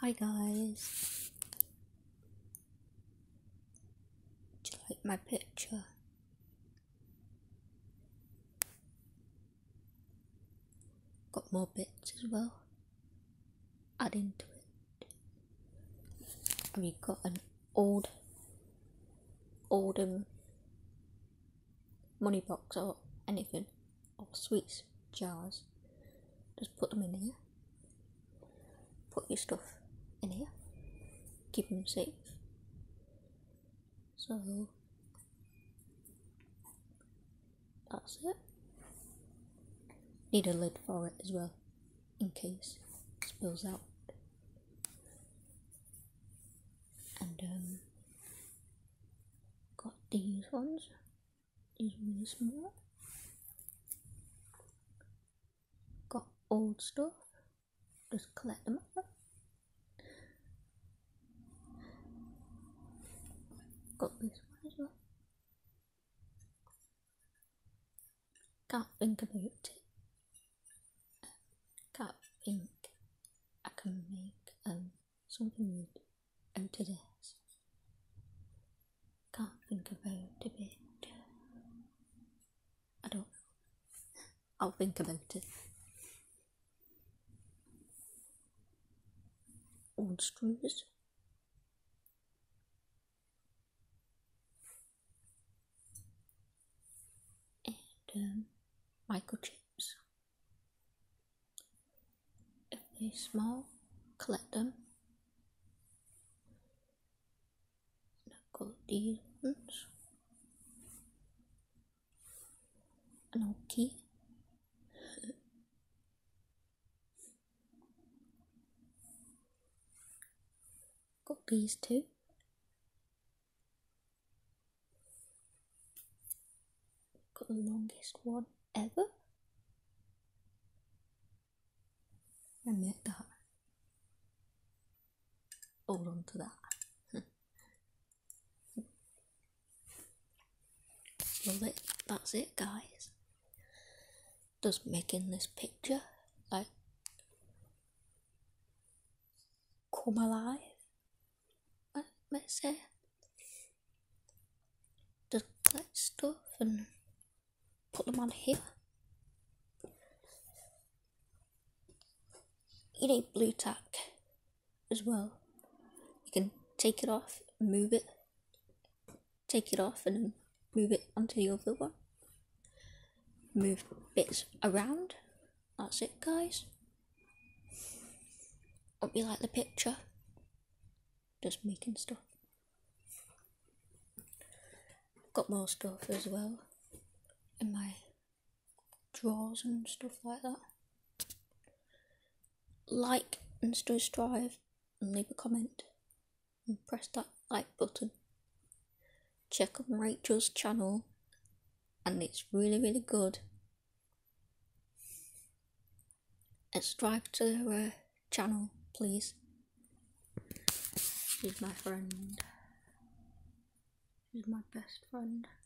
Hi guys, do you like my picture? Got more bits as well, add into it. Have you got an old money box or anything, or sweets jars? Just put them in here. Put your stuff in here. Keep them safe. So that's it. Need a lid for it as well, in case it spills out. And got these ones. These are really small. Got old stuff. Just collect them up. Got this one as well. Can't think about it. Can't think I can make something with out of this. Can't think about it. I don't know. I'll think about it. Old screws. And microchips. If they're small, collect them. And I've got these ones. An old key. Got these two. Got the longest one ever. I made that. Hold on to that. Well, that's it, guys. Just making this picture like come alive. Let's say. Just collect stuff and put them on here. You need blue tack as well. You can take it off, move it, take it off and then move it onto the other one. Move bits around. That's it, guys. Hope you like the picture. Just making stuff. Got more stuff as well in my drawers and stuff like that. Like and subscribe and leave a comment and press that like button. Check on Rachel's channel and it's really good. And subscribe to her channel, please. She's my friend. She's my best friend.